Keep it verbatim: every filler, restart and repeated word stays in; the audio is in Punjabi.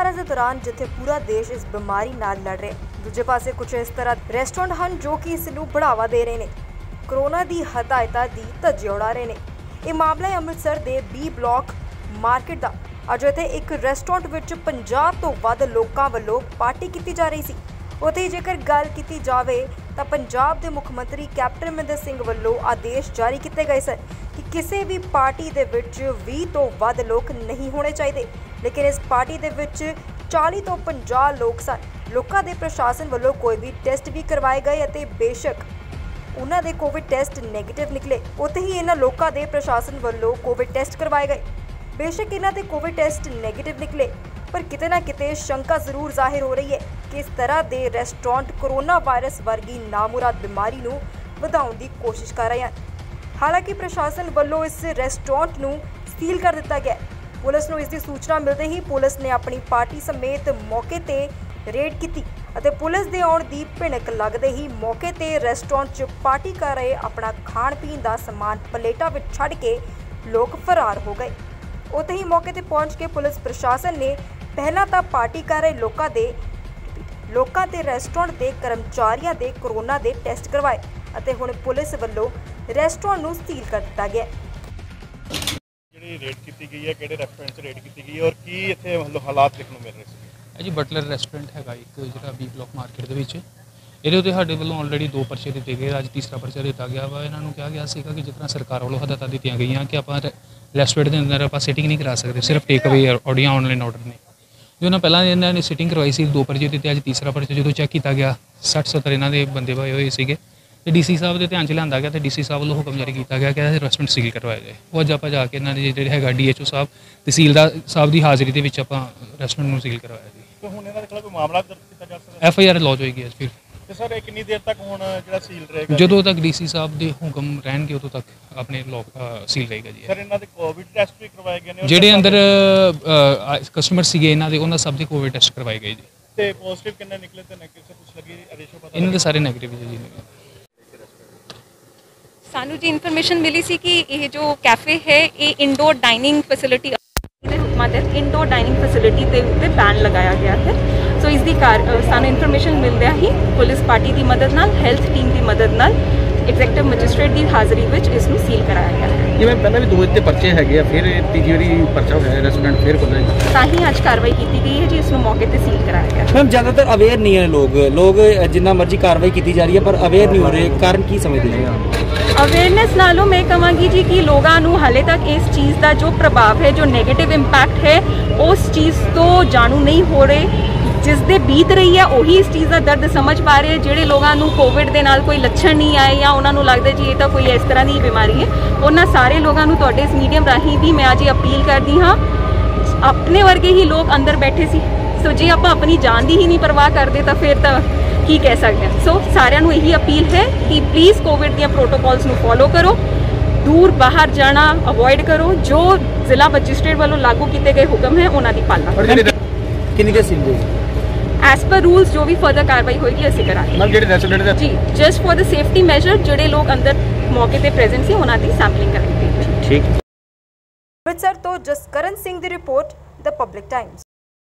वायरस के दौरान जिथे पूरा देश इस बीमारी नाल लड़ रहा है, दूजे पासे कुछ इस तरह रेस्टोरेंट हैं जो कि इसनूं बढ़ावा दे रहे हैं, कोरोना की हदायतां दी धज्जियां उड़ा रहे हैं। यह मामला है अमृतसर के बी ब्लॉक मार्केट का। अज इत्थे एक रेस्टोरेंट विच पचास तो वध लोकां वल्लों पार्टी की जा रही सी। उत्थे जेकर गल की जाए तो पंजाब के मुख मंत्री कैप्टन अमरिंदर सिंह वल्लों आदेश जारी किए गए सन कि किसी भी पार्टी दे विच बीस तो वध लोग नहीं होने चाहिए, लेकिन इस पार्टी दे विच चालीस तो पचास लोग सन। लोकां दे प्रशासन वल्लों कोई भी टेस्ट भी करवाए गए अते बेशक उन्हां दे कोविड टेस्ट नैगेटिव निकले, उत्थे ही इन्हां लोकां दे प्रशासन वल्लों कोविड टेस्ट करवाए गए। बेशक इन्हां दे कोविड टेस्ट नैगेटिव निकले, पर किते ना किते शंका जरूर जाहिर हो रही है कि इस तरह के रेस्टोरेंट कोरोना वायरस वर्गी नामुराद बीमारी नूं वधाउण दी कोशिश कर रहे हैं। हालांकि प्रशासन वल्लों इस रेस्टोरेंट नूं सील कर दिता गया। पुलिस नूं इसकी सूचना मिलते ही पुलिस ने अपनी पार्टी समेत मौके ते रेड की अते पुलिस दे आउण दी भिणक लगदे ही मौके ते रेस्टोरेंट च पार्टी कर रहे अपना खाण पीण दा समान प्लेटां विच छड्ड के लोग फरार हो गए। उत्थे ही मौके ते पहुंच के पुलिस प्रशासन ने पहला तो पार्टी कर रहे लोगों के लोगों के रेस्टोरेंट के कर्मचारियों के कोरोना के टेस्ट करवाए अते हुण पुलिस वल्लों रेस्टोरेंट नूं सील कर दिता गया। जिहड़ी रेड की गई है, किहड़े रेस्टोरेंट से रेड की गई है और की इत्थे मतलब हालात देखने को मिल रहे हैं? जी बटलर रेस्टोरेंट हैगा एक जिहड़ा बी ब्लॉक मार्केट दे विच, ਇਹਦੇ ਉੱਤੇ ਸਾਡੇ ਵੱਲੋਂ ਆਲਰੇਡੀ ਦੋ ਪਰਚੇ ਦਿੱਤੇ ਗਏ। ਅੱਜ ਤੀਸਰਾ ਪਰਚਾ ਦਿੱਤਾ ਗਿਆ ਵਾ। ਇਹਨਾਂ ਨੂੰ ਕਿਹਾ ਗਿਆ ਸੀਗਾ ਕਿ ਜਿਸ ਤਰ੍ਹਾਂ ਸਰਕਾਰ ਵੱਲੋਂ ਹਦਾਇਤਾਂ ਦਿੱਤੀਆਂ ਗਈਆਂ ਕਿ ਆਪਾਂ ਰੈਸਟੋਰੈਂਟ ਦੇ ਅੰਦਰ ਆਪਾਂ ਸਿਟਿੰਗ ਨਹੀਂ ਕਰਾ ਸਕਦੇ, ਸਿਰਫ ਟੇਕ ਅਵੇ ਆਡੀਆਂ ਆਨਲਾਈਨ ਆਰਡਰ ਨੇ। ਜੋ ਉਹਨਾਂ ਪਹਿਲਾਂ ਇਹਨਾਂ ਨੇ ਸਿਟਿੰਗ ਕਰਵਾਈ ਸੀ, ਦੋ ਪਰਚੇ ਦਿੱਤੇ। ਅੱਜ ਤੀਸਰਾ ਪਰਚਾ ਜਦੋਂ ਚੈੱਕ ਕੀਤਾ ਗਿਆ ਸੱਠ ਸੱਤਰ ਇਹਨਾਂ ਦੇ ਬੰਦੇ ਪਾਏ ਹੋਏ ਸੀਗੇ ਤੇ ਡੀਸੀ ਸਾਹਿਬ ਦੇ ਧਿਆਨ 'ਚ ਲਿਆਂਦਾ ਗਿਆ ਤੇ ਡੀਸੀ ਸਾਹਿਬ ਵੱਲੋਂ ਹੁਕਮ ਜਾਰੀ ਕੀਤਾ ਗਿਆ ਕਿ ਇਹ ਰੈਸਟੋਰੈਂਟ ਸੀਲ ਕਰਵਾਇਆ ਜਾਏ। ਉਹ ਅੱਜ ਆਪਾਂ ਜਾ ਕੇ ਇਹਨਾਂ ਦੇ ਜਿਹੜੇ ਹੈਗਾ ਡੀਐਚਓ ਸਾਹਿਬ ਤਹਿਸੀਲਦਾਰ ਸਾਹਿਬ ਦੀ ਹਾਜ਼ਰੀ ਦੇ ਵਿੱਚ ਆਪਾਂ ਰੈਸਟੋਰੈਂਟ ਨੂੰ ਸੀਲ ਕਰਵਾਇਆ ਜੀ। ਤੇ ਹੁਣ ਇਹਨਾਂ ਦੇ ਖਿਲਾਫ ਕੋਈ ਮਾਮਲਾ ਦਰਜ ਕੀਤਾ ਜਾ ਸਕਦਾ? ਐਫ ਆਈ ਆਰ ਲੌਜ ਹੋਏਗੀ ਅੱਜ ਫਿਰ। ਤੇ ਸਰ ਇਹ ਕਿੰਨੀ ਦੇਰ ਤੱਕ ਹੁਣ ਜਿਹੜਾ ਸੀਲ ਰਹੇਗਾ? ਜਦੋਂ ਤੱਕ ਡੀਸੀ ਸਾਹਿਬ ਦੇ ਹੁਕਮ ਰਹਿਣਗੇ ਉਦੋਂ ਤੱਕ ਆਪਣੇ ਲੋਕ ਸੀਲ ਰਹੇਗਾ ਜੀ। ਸਰ ਇਹਨਾਂ ਦੇ ਕੋਵਿਡ ਟੈਸਟ ਵੀ ਕਰਵਾਏ ਗਏ ਨੇ? ਜਿਹੜੇ ਅੰਦਰ ਕਸਟਮਰ ਸੀਗੇ ਇਹਨਾਂ ਦੇ ਉਹਨਾਂ ਸਭ ਦੇ ਕੋਵਿਡ ਟੈਸਟ ਕਰਵਾਏ ਗਏ ਜੀ। ਤੇ ਪੋਜ਼ਿਟਿਵ ਕਿੰਨੇ ਨਿਕਲੇ ਤੇ ਨੈਗੇਟਿਵ ਕੁਝ ਲੱਗੀ ਰੇਸ਼ੋ ਪਤਾ? ਇਹਨਾਂ ਦੇ ਸਾਰੇ ਨੈਗੇਟਿਵ ਜੀ। ਸਾਨੂੰ ਜੀ ਇਨਫੋਰਮੇਸ਼ਨ ਮਿਲੀ ਸੀ ਕਿ ਇਹ ਜੋ ਕੈਫੇ ਹੈ ਇਹ ਇੰਡੋਰ ਡਾਈਨਿੰਗ ਫੈਸਿਲਿਟੀ ਦੇ ਹੁਕਮਾਂ ਤਹਿਤ ਇੰਡੋਰ ਡਾਈਨਿੰਗ ਫੈਸਿਲਿਟੀ ਦੇ ਉੱਤੇ ਬੈਨ ਲਗਾਇਆ ਗਿਆ ਹੈ। ਸੋ ਇਸ ਦੀ ਕਾਰ ਸਾਨੂੰ ਇਨਫੋਰਮੇਸ਼ਨ ਮਿਲਦਿਆਂ ਹੀ ਪੁਲਿਸ ਪਾਰਟੀ ਦੀ ਮਦਦ ਨਾਲ, ਹੈਲਥ ਟੀਮ ਦੀ ਮਦਦ ਨਾਲ ਐਗਜ਼ੈਕਟਿਵ ਮੈਜਿਸਟ੍ਰੇਟ ਦੀ ਹਾਜ਼ਰੀ ਵਿੱਚ ਇਸ ਨੂੰ ਸੀਲ ਕਰਾਇਆ ਗਿਆ ਹੈ। ਜਿਵੇਂ ਪਹਿਲਾਂ ਵੀ ਦੋ ਇੱਥੇ ਪਰਚੇ ਹੈਗੇ ਆ, ਫਿਰ ਤੀਜੀ ਵਾਰੀ ਪਰਚਾ ਹੋਇਆ ਰੈਸਟੋਰੈਂਟ ਫਿਰ ਖੁੱਲ੍ਹਾ ਹੈ, ਤਾਂ ਹੀ ਅੱਜ ਕਾਰਵਾਈ ਕੀਤੀ ਗਈ ਹੈ ਜੀ। ਇਸ ਨੂੰ ਮੌਕੇ ਤੇ ਸੀਲ ਕਰਾਇਆ ਗਿਆ। ਮੈਮ ਜ਼ਿਆਦਾਤਰ ਅਵੇਅਰ ਨਹੀਂ ਹੈ ਲੋਕ ਲੋਕ ਜਿੰਨਾ ਮਰਜ਼ੀ ਕਾਰਵਾਈ ਕੀਤੀ ਜਾ ਰਹੀ ਹੈ ਪਰ ਅਵੇਅਰ ਨਹੀਂ ਹੋ ਰਹੇ, ਕਾਰਨ ਕੀ ਸਮਝਦੇ ਜੀ? ਅਵੇਅਰਨੈਸ ਨਾਲੋਂ ਮੈਂ ਕਹਾਂਗੀ ਜੀ ਕਿ ਲੋਕਾਂ ਨੂੰ ਹਾਲੇ ਤੱਕ ਇਸ ਚੀਜ਼ ਦਾ ਜੋ ਪ੍ਰਭਾਵ ਹੈ, ਜੋ ਨੈਗੇਟਿਵ ਇੰਪੈਕਟ ਹੈ, ਉਸ ਚੀਜ਼ ਤੋਂ ਜਾਣੂ ਨਹੀਂ ਹੋ ਰਹੇ। ਜਿਸ ਦੇ ਬੀਤ ਰਹੀ ਹੈ ਉਹੀ ਇਸ ਚੀਜ਼ ਦਾ ਦਰਦ ਸਮਝ ਪਾ ਰਹੇ। ਜਿਹੜੇ ਲੋਕਾਂ ਨੂੰ ਕੋਵਿਡ ਦੇ ਨਾਲ ਕੋਈ ਲੱਛਣ ਨਹੀਂ ਆਏ ਜਾਂ ਉਹਨਾਂ ਨੂੰ ਲੱਗਦਾ ਜੀ ਇਹ ਤਾਂ ਕੋਈ ਇਸ ਤਰ੍ਹਾਂ ਦੀ ਬਿਮਾਰੀ ਹੈ, ਉਹਨਾਂ ਸਾਰੇ ਲੋਕਾਂ ਨੂੰ ਤੁਹਾਡੇ ਇਸ ਮੀਡੀਅਮ ਰਾਹੀਂ ਵੀ ਮੈਂ ਅੱਜ ਅਪੀਲ ਕਰਦੀ ਹਾਂ। ਆਪਣੇ ਵਰਗੇ ਹੀ ਲੋਕ ਅੰਦਰ ਬੈਠੇ ਸੀ, ਸੋ ਜੇ ਆਪਾਂ ਆਪਣੀ ਜਾਨ ਦੀ ਹੀ ਨਹੀਂ ਪਰਵਾਹ ਕਰਦੇ ਤਾਂ ਫਿਰ ਤਾਂ ਕੀ ਕਹਿ ਸਕਦੇ ਹਾਂ। ਸੋ ਸਾਰਿਆਂ ਨੂੰ ਇਹੀ ਅਪੀਲ ਹੈ ਕਿ ਪਲੀਜ਼ ਕੋਵਿਡ ਦੀਆਂ ਪ੍ਰੋਟੋਕੋਲਸ ਨੂੰ ਫੋਲੋ ਕਰੋ, ਦੂਰ ਬਾਹਰ ਜਾਣਾ ਅਵੋਇਡ ਕਰੋ। ਜੋ ਜ਼ਿਲ੍ਹਾ ਮੈਜਿਸਟ੍ਰੇਟ ਵੱਲੋਂ ਲਾਗੂ ਕੀਤੇ ਗਏ ਹੁਕਮ ਹੈ ਉਹਨਾਂ ਦੀ ਪਾਲਣਾ ਕਰੋ। ਕਿੰਨੀ ਦੇ ਸੀਲ ਜੀ? ਐਸ ਪਰ ਰੂਲਸ ਜੋ ਵੀ ਫਰਦਰ ਕਾਰਵਾਈ ਹੋਏਗੀ ਅਸੀਂ ਕਰਾਂਗੇ। ਮੈਮ ਜਿਹੜੇ ਰੈਸਟੋਰੈਂਟ ਦੇ ਜੀ just for the safety measure ਜਿਹੜੇ ਲੋਕ ਅੰਦਰ ਮੌਕੇ ਤੇ ਪ੍ਰੈਜ਼ੈਂਟ ਸੀ ਉਹਨਾਂ ਦੀ ਸੈਂਪਲਿੰਗ ਕਰਾਂਗੇ। ਠੀਕ। ਅੰਮ੍ਰਿਤਸਰ ਤੋਂ ਜਸਕਰਨ ਸਿੰਘ ਦੀ ਰਿਪੋਰਟ, ਦ ਪਬਲਿਕ ਟਾਈਮਸ।